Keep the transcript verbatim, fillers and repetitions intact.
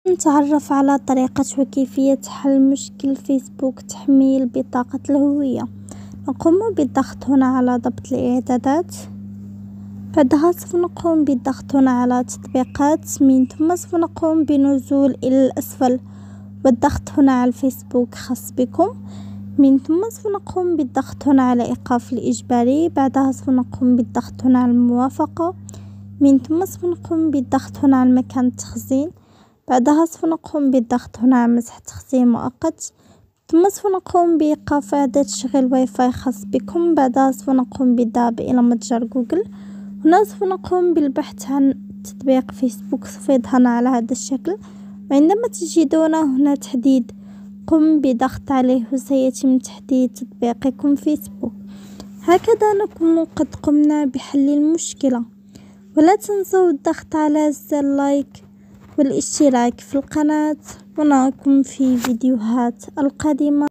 نتعرف على طريقة وكيفية حل مشكل فيسبوك تحميل بطاقة الهوية. نقوم بالضغط هنا على ضبط الإعدادات، بعدها سوف نقوم بالضغط هنا على تطبيقات، من ثم سوف نقوم بنزول إلى الأسفل والضغط هنا على الفيسبوك خاص بكم، من ثم سوف نقوم بالضغط هنا على إيقاف الإجباري، بعدها سوف نقوم بالضغط هنا على الموافقة، من ثم سوف نقوم بالضغط هنا على مكان التخزين، بعدها سوف نقوم بالضغط هنا على مسح تخزين مؤقت، ثم سوف نقوم بإيقاف إعادة تشغيل واي فاي خاص بكم، بعدها سوف نقوم بالذهاب إلى متجر جوجل. هنا سوف نقوم بالبحث عن تطبيق فيسبوك، سوف يظهر على هذا الشكل، وعندما تجدون هنا تحديد قم بضغط عليه وسيتم تحديد تطبيقكم فيسبوك. هكذا نكون قد قمنا بحل المشكلة، ولا تنسوا الضغط على زر لايك والاشتراك في القناة، ونراكم في فيديوهات القادمة.